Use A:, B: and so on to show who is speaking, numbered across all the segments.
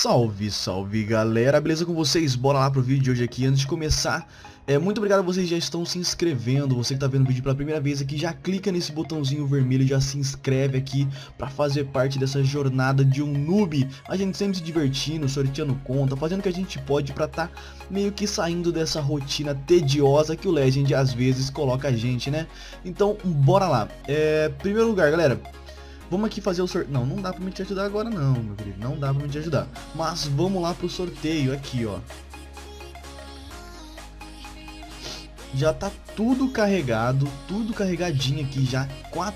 A: Salve, salve galera, beleza com vocês? Bora lá pro vídeo de hoje aqui. Antes de começar, muito obrigado a vocês que já estão se inscrevendo. Você que tá vendo o vídeo pela primeira vez aqui, já clica nesse botãozinho vermelho e já se inscreve aqui pra fazer parte dessa jornada de um noob. A gente sempre se divertindo, sorteando conta, fazendo o que a gente pode pra tá meio que saindo dessa rotina tediosa que o Legend às vezes coloca a gente, né? Então, bora lá. Primeiro lugar, galera, vamos aqui fazer o sorteio. Não dá pra me te ajudar agora não, meu querido. Não dá pra me te ajudar. Mas vamos lá pro sorteio aqui, ó. Já tá tudo carregado, tudo carregadinho aqui já.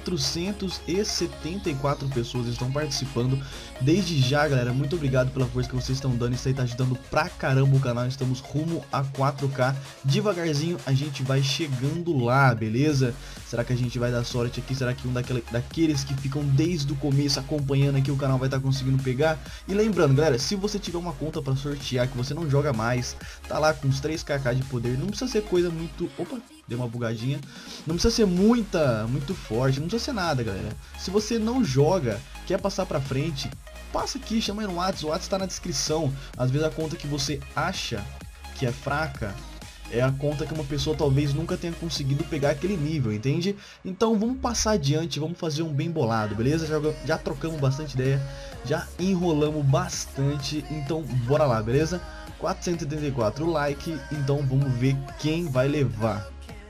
A: 474 pessoas estão participando. Desde já, galera, muito obrigado pela força que vocês estão dando. Isso aí tá ajudando pra caramba o canal. Estamos rumo a 4K. Devagarzinho a gente vai chegando lá, beleza? Será que a gente vai dar sorte aqui? Será que um daqueles que ficam desde o começo acompanhando aqui o canal vai estar conseguindo pegar? E lembrando, galera, se você tiver uma conta pra sortear que você não joga mais, tá lá com uns 3kk de poder, não precisa ser coisa muito... Opa, deu uma bugadinha. Não precisa ser muito forte, não precisa ser nada, galera. Se você não joga, quer passar pra frente, passa aqui, chama aí no WhatsApp, o WhatsApp tá na descrição. Às vezes a conta que você acha que é fraca é a conta que uma pessoa talvez nunca tenha conseguido pegar aquele nível, entende? Então vamos passar adiante, vamos fazer um bem bolado, beleza? Já trocamos bastante ideia, já enrolamos bastante, então bora lá, beleza? 474 like, então vamos ver quem vai levar.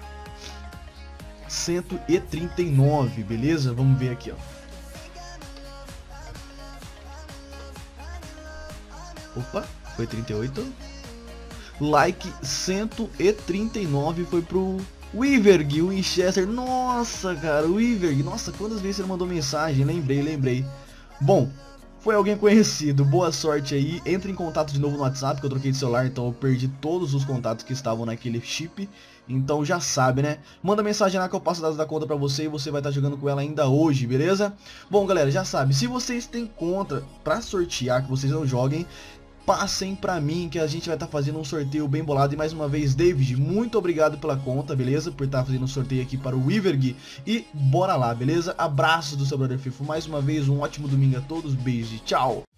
A: 139, beleza? Vamos ver aqui, ó. Opa, foi 38. Like 139 foi pro Wiverg, o Winchester. Nossa, cara, o Wiverg. Nossa, quantas vezes ele mandou mensagem? Lembrei. Bom, foi alguém conhecido. Boa sorte aí. Entre em contato de novo no WhatsApp, que eu troquei de celular, então eu perdi todos os contatos que estavam naquele chip. Então já sabe, né? Manda mensagem lá que eu passo dados da conta pra você e você vai estar jogando com ela ainda hoje, beleza? Bom, galera, já sabe. Se vocês têm conta pra sortear, que vocês não joguem, passem pra mim que a gente vai estar fazendo um sorteio bem bolado. E mais uma vez, David, muito obrigado pela conta, beleza? Por estar fazendo um sorteio aqui para o Wiverg. E bora lá, beleza? Abraços do seu brother Fifo. Mais uma vez, um ótimo domingo a todos. Beijo, tchau!